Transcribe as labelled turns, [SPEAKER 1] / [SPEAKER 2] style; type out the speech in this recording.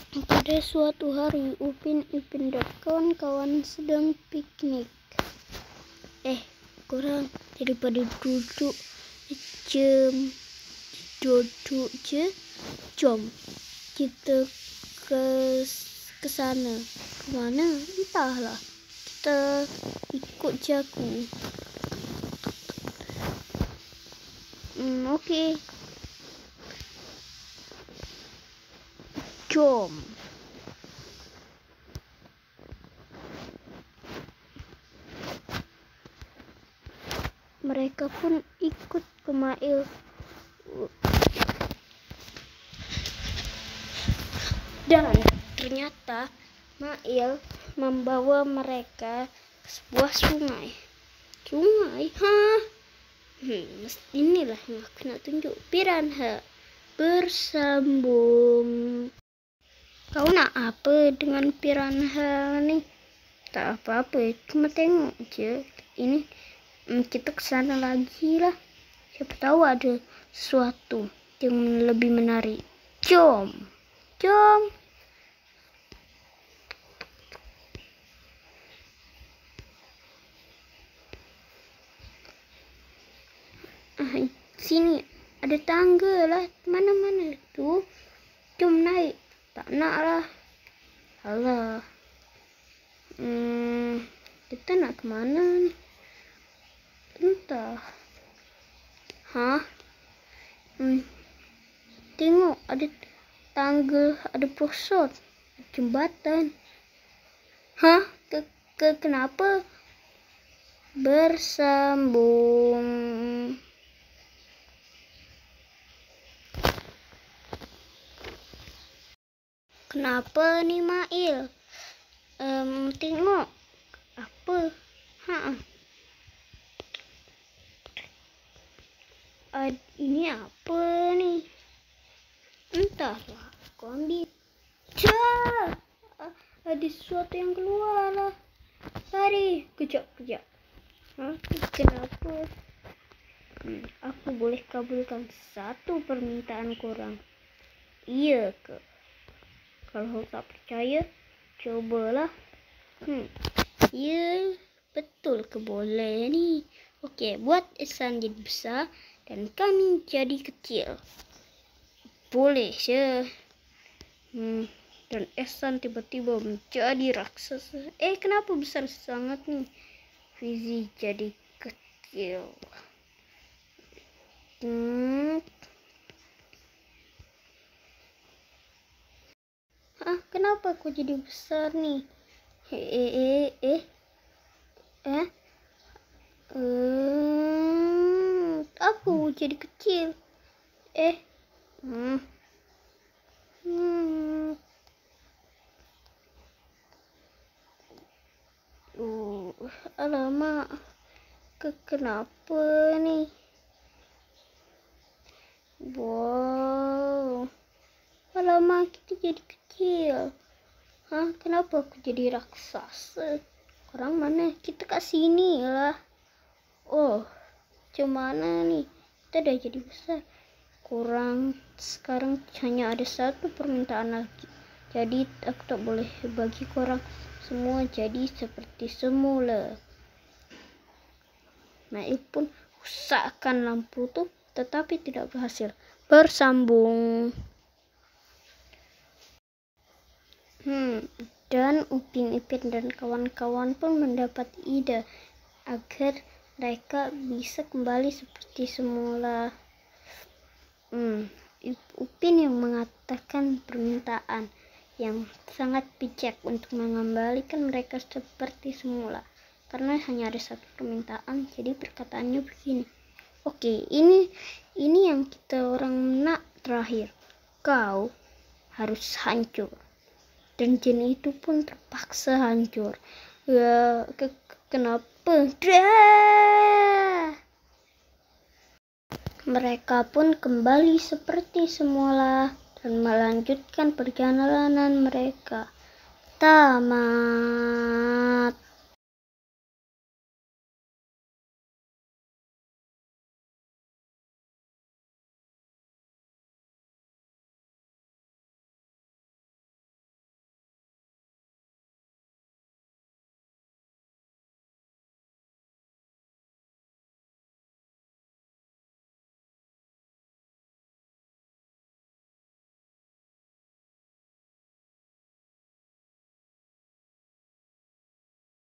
[SPEAKER 1] Pada suatu hari, Upin, Ipin, dan kawan-kawan sedang piknik. Kurang daripada duduk jam kita ke sana. Kemana? Entahlah. Kita ikut jaku. Oke. Jom. Mereka pun ikut ke Mail. Dan ternyata Mail membawa mereka ke sebuah sungai. Inilah yang aku nak tunjuk. Piranha bersambung. Kau nak apa dengan piranha nih? Tak apa-apa, cuma tengok je. Ini kita kesana lagi lah. Siapa tahu ada sesuatu yang lebih menarik. Jom. Sini ada tangga lah. Mana tuh? Jom naik. Tak nak lah. Alah. Kita nak kemana nih? Entah. Tengok ada tangga, ada posot, jembatan. Kenapa? Bersambung. Kenapa nih Mail? Tengok apa? Ini apa nih? Entahlah. Aku ambil. Ada sesuatu yang keluar lah. Lari, kejap. Kenapa? Aku boleh kabulkan satu permintaan korang. Iya ke? Kalau tak percaya, cobalah. Ya, betul ke boleh nih. Oke, buat Ihsan jadi besar dan kami jadi kecil. Boleh je. Dan Ihsan tiba-tiba menjadi raksasa. Kenapa besar sangat nih? Fizi jadi kecil. Kenapa aku jadi besar nih? Aku jadi kecil. Alamak. Kenapa nih? Wow. Alamak, kita jadi kecil. Kenapa aku jadi raksasa? Orang mana? Kita kat sini lah. Cuman nih? Kita dah jadi besar. Kurang sekarang hanya ada satu permintaan lagi. Jadi aku tak boleh bagi korang semua jadi seperti semula. Mail pun usahkan lampu tuh, tetapi tidak berhasil bersambung. Dan Upin, Ipin dan kawan-kawan pun mendapat ide agar mereka bisa kembali seperti semula. Upin yang mengatakan permintaan yang sangat bijak untuk mengembalikan mereka seperti semula. Karena hanya ada satu permintaan, jadi perkataannya begini. Oke, ini yang kita orang nak terakhir. Kau harus hancur. Dan jin itu pun terpaksa hancur. Ya, kenapa? Mereka pun kembali seperti semula dan melanjutkan perjalanan mereka. Tamat.